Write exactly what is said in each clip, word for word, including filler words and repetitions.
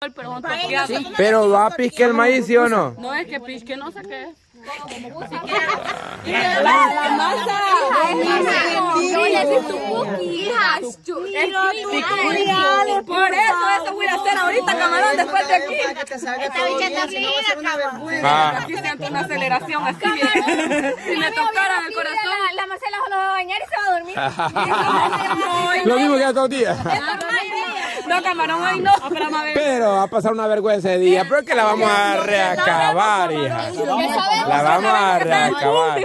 pero son tortillas. Sí. Pero va a pisque el maíz, ¿sí o no? No es que pisque, no sé qué es. La, la masa. Por eso, eso voy a hacer ahorita, camarón, después de aquí. Aquí siento una aceleración así. Si me tocara el corazón. La Marcela se va a bañar y se va a dormir. Lo mismo que todos los días. No, camarón, hoy no. Pero va a pasar una vergüenza de día, pero es que la vamos a reacabar, hija. La vamos a reacabar.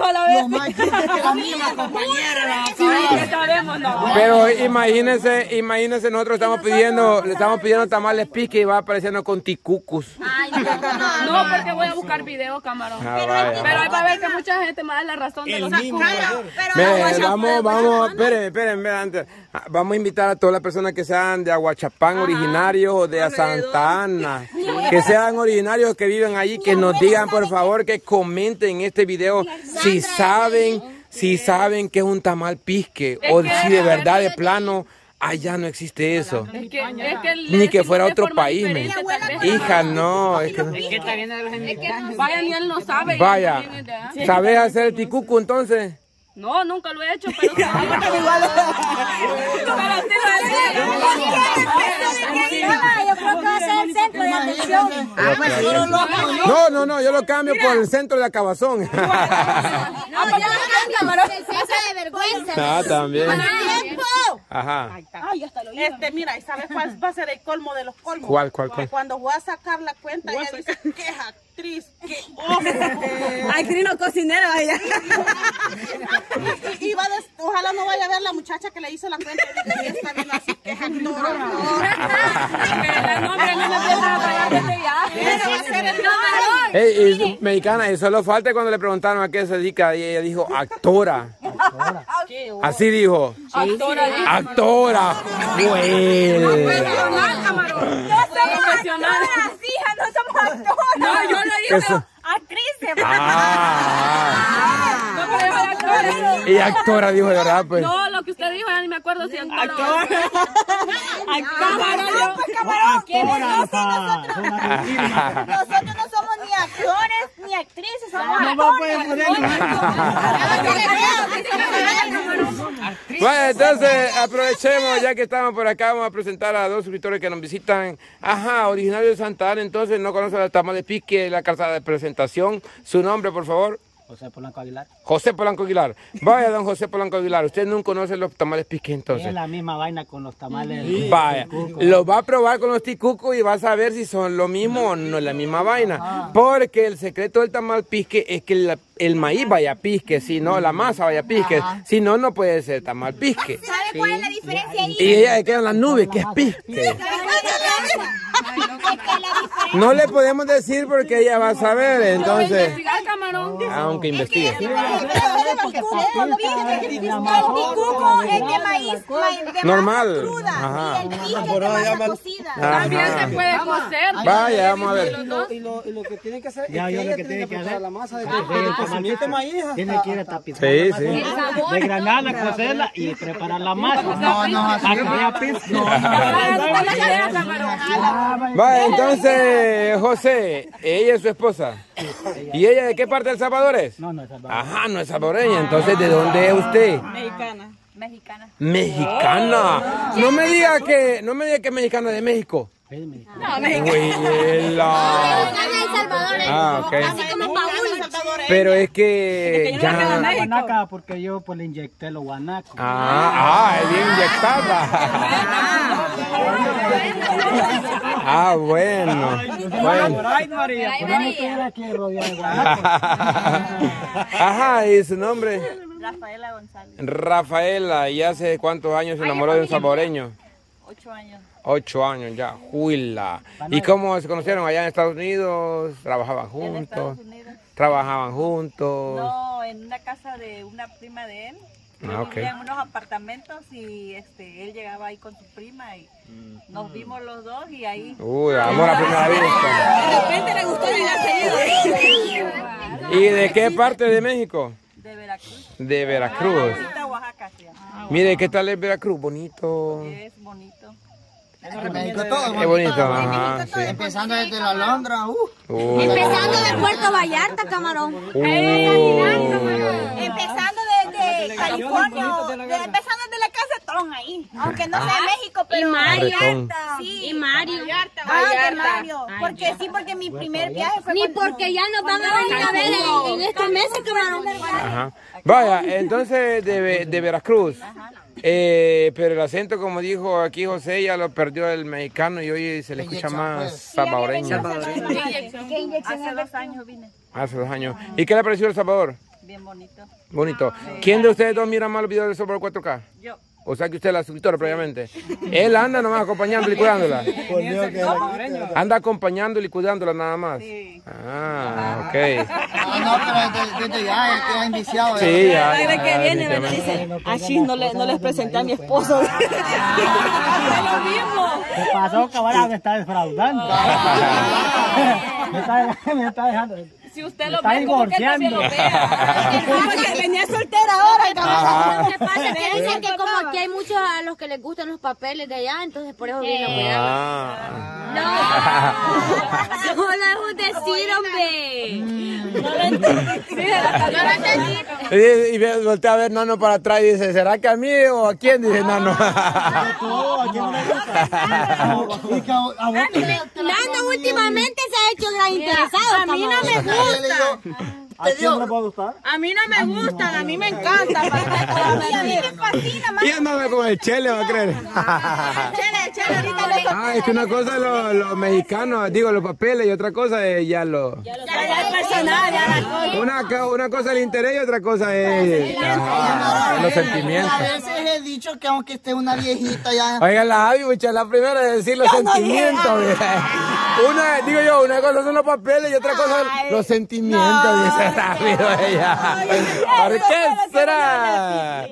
Pero imagínense, imagínense, nosotros estamos pidiendo, le estamos pidiendo tamales pisque y va apareciendo con ticucus. No, porque voy a buscar videos, camarón. Ah, vaya. Pero ahí va a ver que mucha gente me da la razón de los ticucus. Mire, vamos, vamos, esperen, esperen, esperen, antes. Vamos a invitar a todas las personas que sean de Aguachapán originarios o de Santa Ana, que sean originarios que viven allí, que nos digan por favor, que comenten este video si saben, si saben que es un tamal pisque o si de verdad de plano allá no existe eso. Es que, es que ni que fuera otro país, me. Hija, no. Es que no. Vaya, ni él no sabe. Vaya, ¿sabes hacer el ticucu entonces? No, nunca lo he hecho, pero sí. Yo creo que va a ser el centro de atención. No, no, no, yo lo cambio por el centro de acabazón. No, yo lo cambio por el centro de vergüenza. Ah, también. ¡Tiempo! Ajá. Ay, hasta lo Este, mira, ¿y sabes cuál va a ser el colmo de los colmos? ¿Cuál, cuál, cuál? Cuando voy a sacar la cuenta, ella dice, qué actriz, qué ojo. Ay, Crino cocinero, ella. Y, y va de, ojalá no vaya a ver la muchacha que le hizo la cuenta y está viendo así, que es actora. El nombre no me empieza a pagar desde ya. Ese va a ser el nombre. Hey, y, mexicana, y solo falta cuando le preguntaron a qué se dedica y ella dijo actora. Así dijo. Actora. Actora. Bueno. Profesional, camarón. No somos actoras, hija, no somos actoras. No, yo le dije Eso. Actrices. Ah. no me dijo actora. Y actora dijo de verdad, pues. No, lo que usted dijo, ya ni me acuerdo si actora. Actora. Camarón, pues camarón. Nosotros no somos ni actores ni actrices, somos actores. Bueno, entonces aprovechemos, ya que estamos por acá, vamos a presentar a dos suscriptores que nos visitan. Ajá, originarios de Santa Ana, entonces no conocen el tamal de pisque, la carta de presentación. Su nombre, por favor. José Polanco Aguilar. José Polanco Aguilar. Vaya, don José Polanco Aguilar, usted no conoce los tamales pisque entonces. Es la misma vaina con los tamales. Vaya, lo va a probar con los ticucos y va a saber si son lo mismo o no es la misma vaina. Porque el secreto del tamal pisque es que el, el maíz vaya pisque, si no la masa vaya pisque. Si no, no puede ser tamal pisque. ¿Sabe cuál es la diferencia ahí? Y ella se queda en las nubes, que es pisque. No le podemos decir porque ella va a saber, entonces. Aunque investigue. El ticuco es de maíz, de normal. cruda, Ajá. y el pisque es de masa cocida. También se puede cocer. Vaya, vamos a ver. Y lo, y lo, y lo que tiene que hacer Ya, es yo que lo ella que tiene tiene que que preparar hacer. la masa de Ah, sí, el cocimiento de maíz. Tiene que ir a tapizar. Sí, sí. Desgranarla, cocerla y preparar la masa. No, no, para que haya pisque. Vaya, entonces, José, ella es su esposa. ¿Y ella de qué parte de El Salvador es? No, no es Salvador. Ajá, no es salvadoreña. Entonces, ¿de dónde es usted? Mexicana. Mexicana. Mexicana. No me diga que, no me diga que es mexicana de México. Es mexicano. No, Huela. El Salvador es Ah, ok. así como Paul. Pero es que ya. La guanaca porque yo pues le inyecté los guanacos. Ah, ah, es bien inyectada. Ah, bueno. Bueno. Aquí rodeado de guanacos. Ajá, ¿y su nombre? Rafaela González. Rafaela, ¿y hace cuántos años se enamoró de un salvadoreño? Ocho años. Ocho años ya, juila. ¿Y cómo se conocieron allá en Estados Unidos? ¿Trabajaban En Estados juntos? Unidos. ¿Trabajaban juntos? No, en una casa de una prima de él. Ah, ok. En unos apartamentos y este, él llegaba ahí con su prima y nos vimos los dos y ahí. Uy, amor a primera vista. De repente le gustó y ¿Y de qué parte de México? De Veracruz. De Veracruz. Ahorita Oaxaca se llama. Mire, ¿qué tal es Veracruz? Bonito. Es bonito. En México todo. Qué bonito, ajá, sí. Empezando desde la Londra, uh. Uh. Empezando de Puerto Vallarta, camarón. Uh. Empezando desde California, de, empezando desde la Casetón ahí. Aunque no sea México, pero. Y Mario. Sí. Y Mario. Ah, de Mario. Porque sí, porque mi primer viaje fue. Ni porque ya nos van a venir a ver en, en estos meses, camarón. Ajá. Vaya, entonces de, de Veracruz. Eh, pero el acento, como dijo aquí José, ya lo perdió el mexicano y hoy se le escucha más salvadoreño. Hace dos años vine. Hace dos años. ¿Y qué le pareció El Salvador? Bien bonito. Bonito. ¿Quién de ustedes dos mira más los videos de El Salvador cuatro K? Yo. O sea que usted es la suscriptora previamente. Él anda nomás acompañándola y cuidándola. Anda acompañándola y cuidándola nada más. Sí. Ah, ok. No, no, pero desde ya, ya queda indiciado. Sí, ya. Cada vez ya, que viene me definitivamente. dice, así no, le, no les presenté a mi esposo. Es lo mismo. ¿Qué pasó, camarada? Me está defraudando. me, está, me está dejando. Si usted me lo está ve, como que también lo vea. Porque venía soltera ahora. Lo que pasa es que dicen que como aquí hay muchos a los que les gustan los papeles de allá, entonces por eso vienen a cuidar. Ah. No, solo es un decir, hombre. No lo entendí. Y, y ve- voltea a ver Nano para atrás y dice, ¿será que a mí o a quién? Dice Nano. Nando últimamente se ha hecho gran interesado. A mí no me gusta. ¿A quién no le puede gustar? A mí no me gustan, a mí me encanta. A mí me fascina más. Y andaba con el chele, va a creer. Chele, chele, ahorita le Ah, es que una cosa es los lo mexicanos, digo, los papeles, y otra cosa es ya los... Ya el personal, ya la cosa. Una, ca- una cosa es el interés y otra cosa es ajá, los sentimientos. A veces he dicho que aunque esté una viejita ya... Oiga, la Abby, mucha, la primera es decir los sentimientos. Mira. Una, digo yo, una cosa son los papeles y otra cosa son los sentimientos. Dice rápido ella. ¿Por qué será?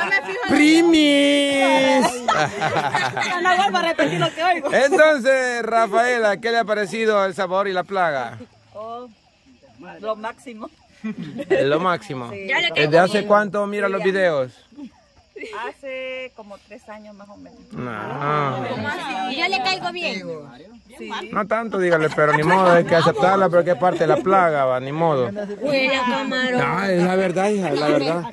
Primis. No vuelvo a repetir lo que oigo. Entonces, Rafaela, ¿qué le ha parecido El Sabor y la Plaga? Oh, lo máximo. Es lo máximo. ¿Desde hace cuánto mira los videos? Hace como tres años más o menos. No, Y yo le caigo bien. Sí. no tanto, dígale, pero ni modo, hay que aceptarla, pero que parte de la plaga, va, ni modo. Huele a camarón. No, es la verdad, hija, es la verdad.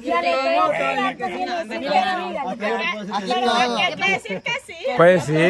Aquí todo. decir que sí. Pues sí.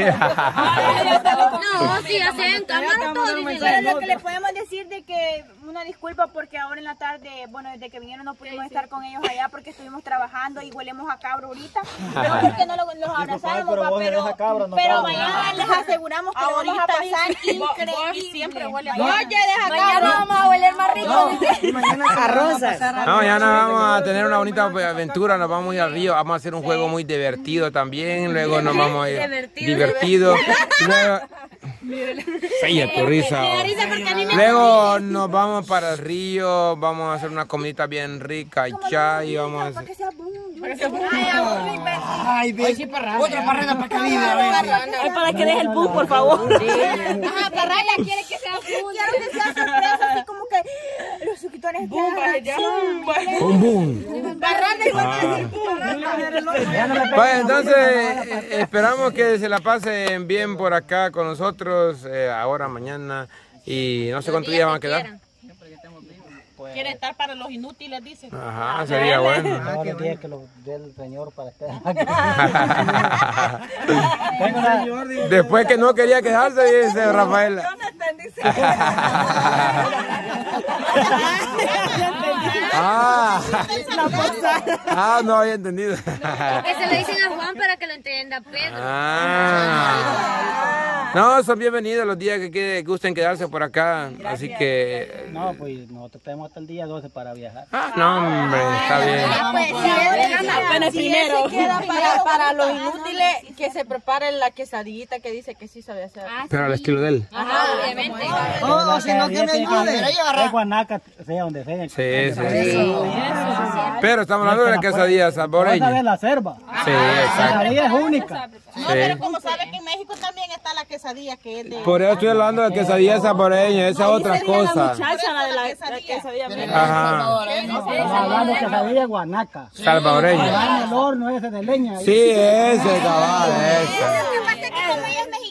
No, si hacen cámara todo. Pero lo que le podemos decir de que una disculpa porque ahora en la tarde, bueno, desde que vinieron no pudimos estar con ellos allá porque estuvimos trabajando y huelemos a cabro ahorita. No porque no los, los abrazamos, pero pa, vos pero, eres a cabra, no pero cabra. mañana les aseguramos que lo vamos a pasar increíble. Siempre huele a Oye, deja cabro, vamos a hueler más rico. A rosa. No, mañana vamos a tener una bonita aventura, nos vamos a ir al río, vamos a hacer un juego muy divertido también, luego nos vamos a ir divertido. Luego, sí, a tu risa. Luego nos vamos para el río, vamos a hacer una comidita bien rica, chai, vamos a hacer... Para que sea boom. Ay, ves. Otra parrera para que vive. Ay, para que deje el boom, por favor. Ajá, Parraya quiere que sea boom. Quiero que sea sorpresa, así como que los suscriptores Boom, vaya. ¡Bum, bum! Barranda igual que Ah. decir boom. Pues entonces eh, esperamos que se la pasen bien por acá con nosotros, eh, ahora, mañana, y no sé cuántos días van a quedar. Quiere estar para los inútiles, dice. Ajá, sería bueno. Ahora el día que lo dé el señor para estar aquí. Tengo una- Después que no quería quedarse, dice Rafaela. Ah, ah, no había entendido. Que se lo dicen a Juan para que lo entienda Pedro. Ah. No, son bienvenidos los días que que gusten quedarse por acá, así que... No, pues nosotros tenemos hasta el día doce para viajar. Ah, no, hombre, está bien. Pues si él Apenas primero. queda Para, para los inútiles, que se preparen la quesadillita que dice que sí sabe hacer. Pero al estilo de él. Ajá, obviamente. Oh, o si no que me ayude. Es Guanaca, sea donde sea. Sí, sí, sí. Pero estamos hablando de la quesadilla Vamos a ver salvadoreña. la cerva. Sí, La exacto. quesadilla es única. No, pero como sabe que en México también está la quesadilla que es de... Por eso estoy hablando de quesadilla salvadoreña, esa es otra cosa. Muchacha, la de la, la quesadilla. Ajá, Estamos hablando de quesadilla Guanaca. salvadoreña. Van el horno ese de leña. Sí, ese, cabal, ese. Lo que pasa es que como ella es mexicana,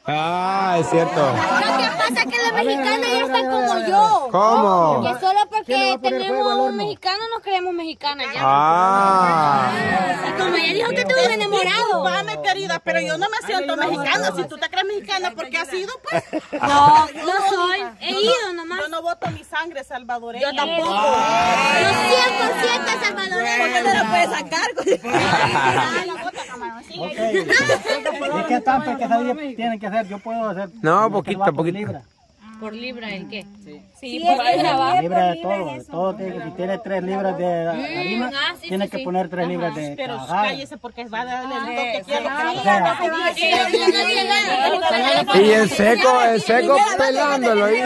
Ah, es cierto. Lo que pasa es que los mexicanos ya están como yo. ¿Cómo? Que solo porque tenemos un mexicano nos creemos mexicanas ya. Ah. Y como ella dijo que tuvo un enamorado. Disculpame, querida, pero yo no me siento mexicana. Si tú te crees mexicana, ¿por qué has ido, pues? No, no soy. He ido nomás. Yo no voto mi sangre salvadoreña. Yo tampoco. Yo cien por ciento salvadoreño. ¿Por qué no la puedes sacar? Ok. ¿Y qué tanto que salir tienen que hacer? Yo puedo hacer. No, yo poquito, trabajo poquito. Libra. ¿Por libra el qué? Sí, Sí, por es libra va. Libra de todo, de todo. tiene- Si tiene tres libras de harina, ah, sí, tiene sí, que sí. poner tres libras de Pero cajada. cállese porque va a darle el toque que O sea, Y el seco, el seco pelándolo ahí.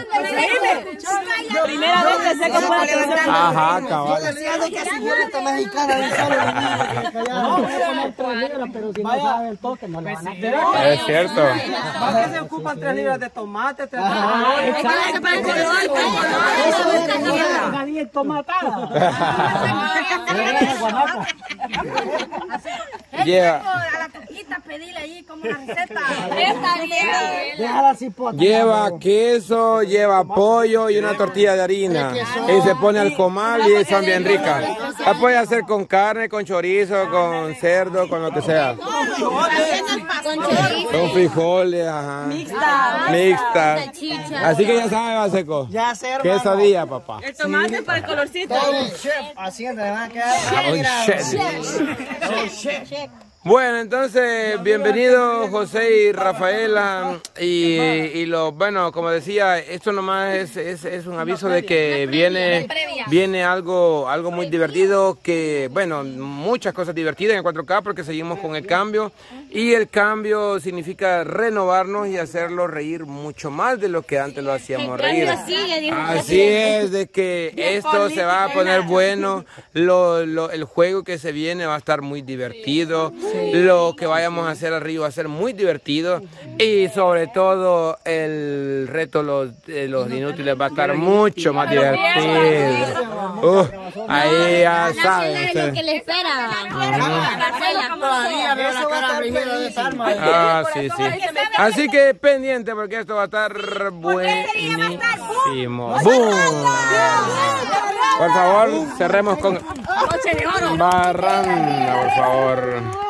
primera vez que seco puede hacer. Ajá, cabal. Deseando que señorita mexicana de solo no, voy a poner tres libras, pero si no sabe el toque, no le van a hacer. Es cierto. ¿Para qué se ocupan tres libras de tomate? Tres Nadie tomatada. Lleva, a la coquita pedirle ahí como una receta. Déjala así, pota. lleva queso, lleva pollo y una tortilla de harina. Y se pone al comal y son bien ricas. La puede hacer con carne, con chorizo, con cerdo, con lo que sea. Con chorizo. Con frijoles, ajá. Mixta. Mixta. Salchicha. Así que ya sabe, Baseco. Ya sé, hermano. Quesadilla, papá. El tomate para el colorcito. Haciendo, van a quedar. Oh, shit. Bueno, entonces, bienvenidos José y Rafaela. Y, y lo, bueno, como decía, esto nomás es, es, es un aviso de que viene, viene algo, algo muy divertido, que, bueno, muchas cosas divertidas en cuatro K porque seguimos con el cambio. Y el cambio significa renovarnos y hacerlo reír mucho más de lo que antes lo hacíamos reír. Así es, de que esto se va a poner bueno, lo, lo, el juego que se viene va a estar muy divertido. Lo que vayamos a hacer al río va a ser muy divertido y sobre todo el reto los, de los inútiles va a estar mucho más divertido. Uh, ahí ya saben Lo que le espera. Todavía veo la cara rígida de Salma. Ah, sí, sí. Así que pendiente porque esto va a estar buenísimo. ¡Bum! Por favor, cerremos con Barranda, por favor.